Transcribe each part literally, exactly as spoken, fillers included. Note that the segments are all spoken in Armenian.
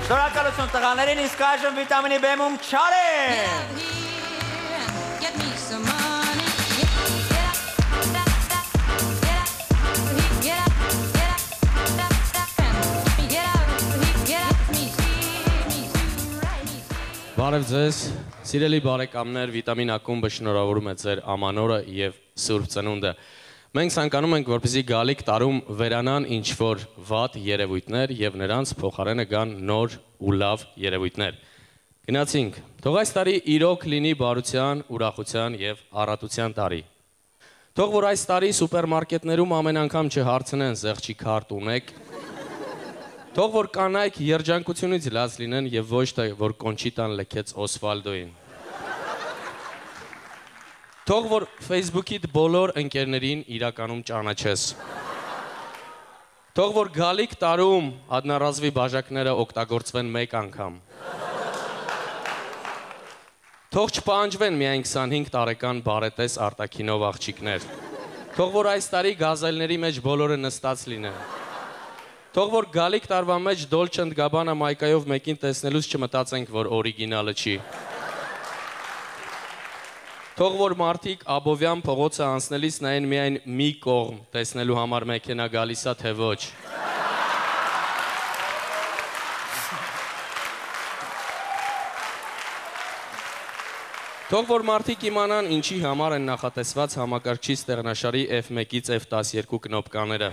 Շնորհակալություն տղաներին, իսկ այժմ վիտամինի բեմում Չարեն։ Բարև ձեզ, սիրելի բարեկամներ, վիտամին ակումբը շնորհավորում է ձեր ամանորը և Սուրբ Ծնունդը։ Մենք ցանկանում ենք, որպեսզի գալիք տարում վերանան ինչ-որ վատ երևույթներ և նրանց փոխարենը գան նոր ու լավ երևույթներ։ Գնացինք, թող այս տարի իրոք լինի բարության, ուրախության և առատության տարի։ Թող որ այս տարի սուպերմարկետներում ամեն անգամ չհարցնեն զեղչի քարտ ունեք, թող որ կանայք երջանկությունից լաց լինեն և ոչ թե որ Կոնչիտան լքեց Օսվալդոին։ Թող որ Facebook-իդ բոլոր ընկերներին իրականում ճանաչես։ Թող որ գալիք տարում հատնառազվի բաժակները օգտագործվեն մեկ անգամ։ Թող չպահանջվեն միայն քսանհինգ տարեկան բարետես արտաքինով աղջիկներ։ Թող որ այս տարի գազելների մեջ բոլորը նստած լինեն։ Թող որ գալիք տարվա մեջ Dolce and Gabbana մայկայով մեկին տեսնելուց չմտածենք, որ օրիգինալը չի։ Թող որ մարդիկ Աբովյան փողոցը անցնելիս նայեն միայն մի կողմ, տեսնելու համար մեքենա գալիս է, թե ոչ։ Թող որ մարդիկ իմանան ինչի համար են նախատեսված համակարգչի ստեղնաշարի F one-ից F twelve կնոպկաները։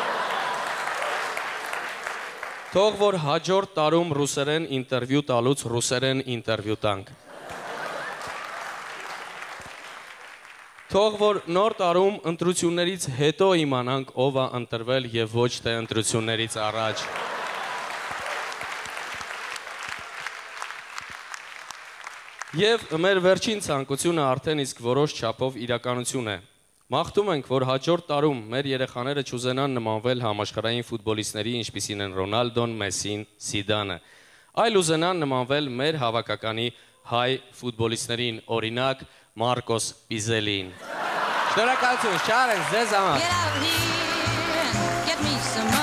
Թող որ հաջորդ տարում ռուսերեն ինտերվյու տալուց ռուսերեն ինտերվյու տանք։ Թող որ նոր տարում ընտրություններից հետո իմանանք ով է ընտրվել և ոչ թե ընտրություններից առաջ։ Եվ մեր վերջին ցանկությունը արդեն իսկ որոշ չափով իրականություն է։ Մաղթում ենք, որ հաջորդ տարում մեր երեխաները չուզենան նմանվել համաշխարհային ֆուտբոլիստների, ինչպիսին են Ռոնալդոն, Մեսսին, Սիդանը, այլ ուզենան նմանվել մեր հավաքականի հայ ֆուտբոլիստներին, օրինակ Մարկոս Պիզելին։ Շնորհակալություն, Չարեն, ձեզ համար։